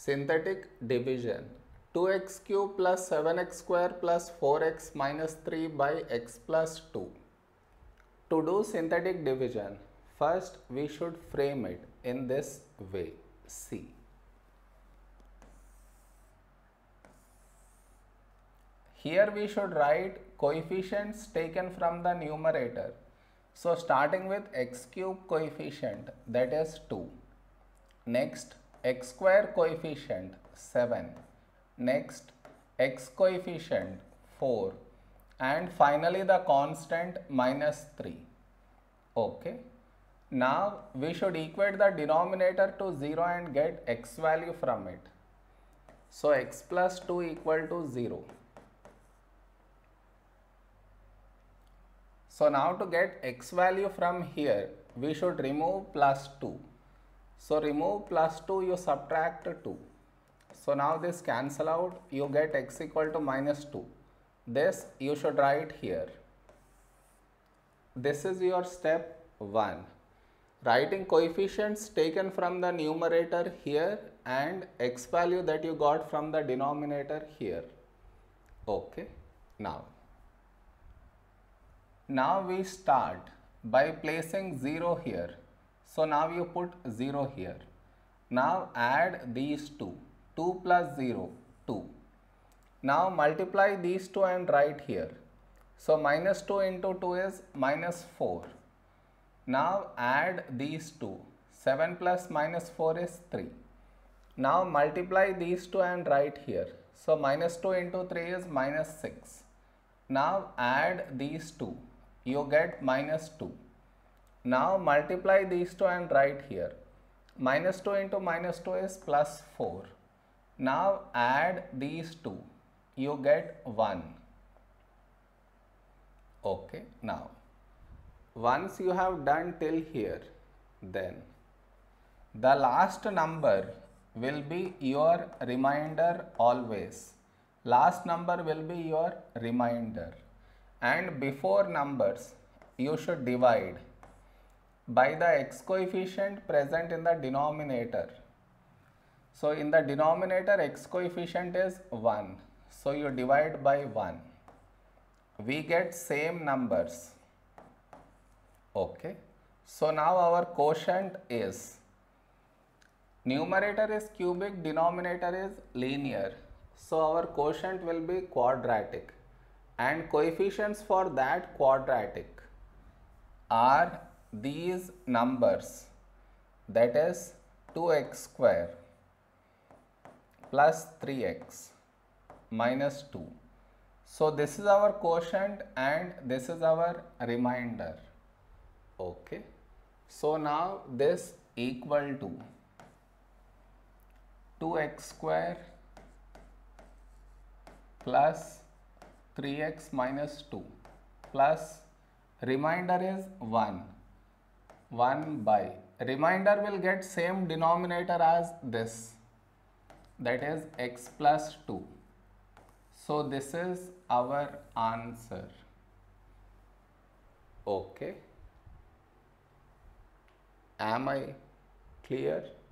Synthetic division. 2x cube plus 7x square plus 4x minus 3 by x plus 2. To do synthetic division, first we should frame it in this way. See. Here we should write coefficients taken from the numerator. So starting with x cube coefficient, that is 2. Next x square coefficient 7. Next x coefficient 4. And finally the constant minus 3. Okay. Now we should equate the denominator to 0 and get x value from it. So x plus 2 equal to 0. So now to get x value from here, we should remove plus 2. So remove plus 2, you subtract 2. So now this cancel out, you get x equal to minus 2. This you should write here. This is your step 1. Writing coefficients taken from the numerator here and x value that you got from the denominator here. Okay. Now we start by placing 0 here. So now you put 0 here. Now add these two. 2 plus 0, 2. Now multiply these two and write here. So minus 2 into 2 is minus 4. Now add these two. 7 plus minus 4 is 3. Now multiply these two and write here. So minus 2 into 3 is minus 6. Now add these two. You get minus 2. Now multiply these two and write here. Minus 2 into minus 2 is plus 4. Now add these two. You get 1. Okay. Now once you have done till here, then the last number will be your remainder always. Last number will be your remainder. And before numbers, you should divide by the x coefficient present in the denominator. So in the denominator, x coefficient is 1. So you divide by 1. We get same numbers. Okay. So now our quotient is, numerator is cubic, denominator is linear. So our quotient will be quadratic. And coefficients for that quadratic are these numbers, that is 2x square plus 3x minus 2. So this is our quotient and this is our remainder. Okay. So now this equal to 2x square plus 3x minus 2 plus remainder is 1 by, remainder will get same denominator as this, that is x plus 2. So this is our answer. Okay. Am I clear?